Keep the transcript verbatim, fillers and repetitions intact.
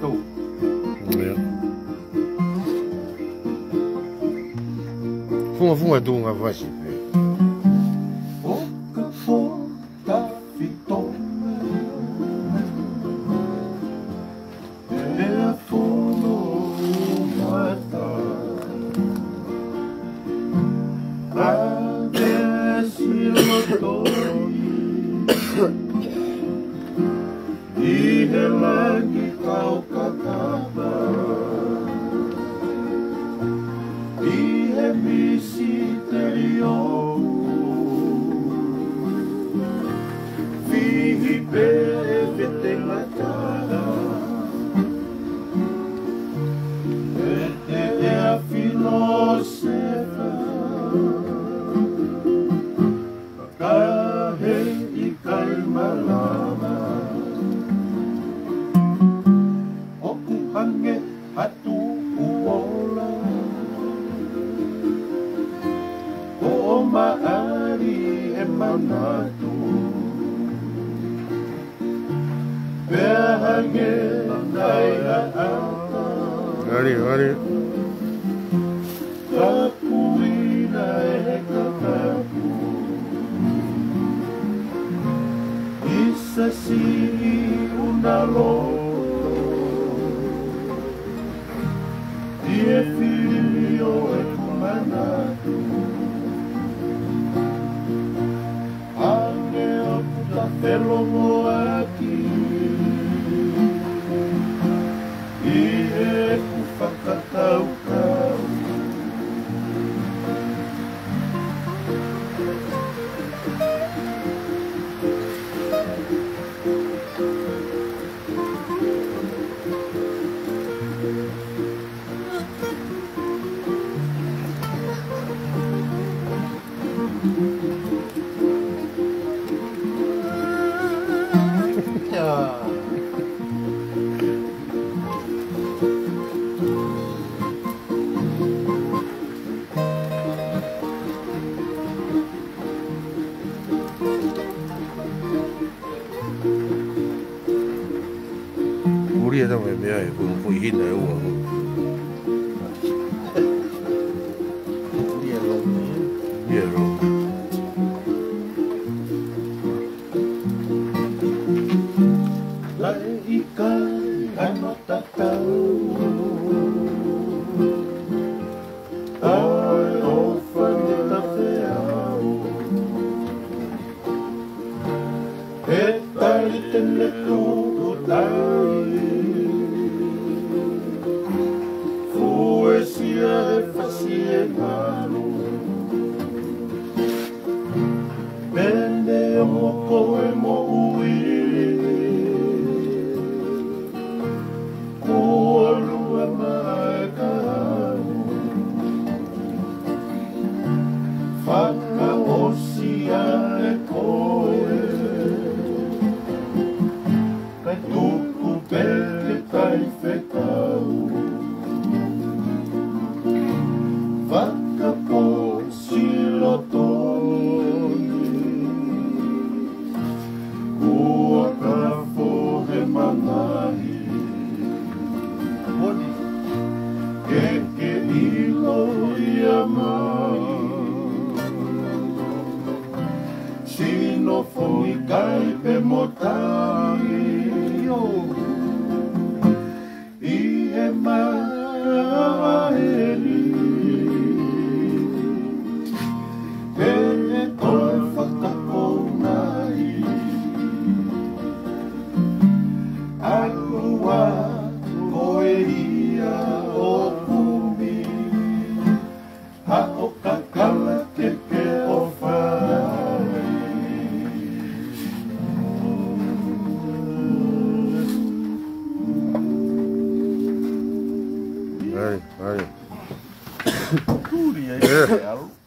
tu. Iya. Funga funga tu nga vasi. O ka po ta fitong e a fono mata a I he lagi kau kakaba I he misi terio Fihi pe vete latara Ete e a filosefa Kahe I kai malama Hange hatu uola O maari e manatu Pea hange nai a ata Ari, ari Kapuina e kakapu Isa siri una loa E filho é comandado Anel da felo aqui E é cufacatau cau Uri ada mai mea e pun pun hina e ua. Uri e long Uri e long. Lai ikai ano tatau Ai ofa de tafeau E tali tene tudo dai Fuesia e facie mano Bende o moko e mo ui Kuolua mai kau Whaka osia e koe Kai tuku pele kai whekau Whaka po silo toni Kua ka fohe manahi Ke ke ilo ia mai Sino foi kai pe motai I he maeli Ke e toi whakakonai Alua koe ia o kumi Ha o kakala ke ke o whai Ai, ai. Turi ai,